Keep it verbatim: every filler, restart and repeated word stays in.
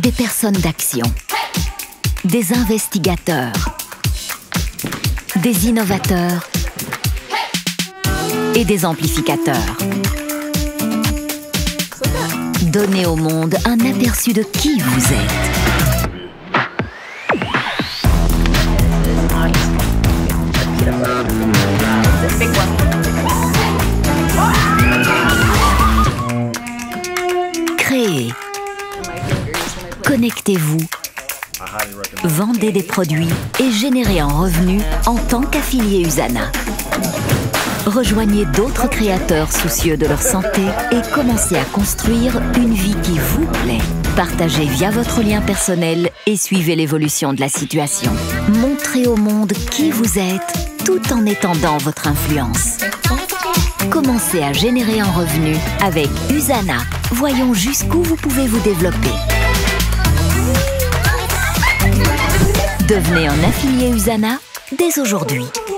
des personnes d'action, des investigateurs, des innovateurs et des amplificateurs. Donnez au monde un aperçu de qui vous êtes. Créez. Connectez-vous. Vendez des produits et générez un revenu en tant qu'affilié Usana. Rejoignez d'autres créateurs soucieux de leur santé et commencez à construire une vie qui vous plaît. Partagez via votre lien personnel et suivez l'évolution de la situation. Montrez au monde qui vous êtes tout en étendant votre influence. Commencez à générer un revenu avec Usana. Voyons jusqu'où vous pouvez vous développer. Devenez un affilié Usana dès aujourd'hui.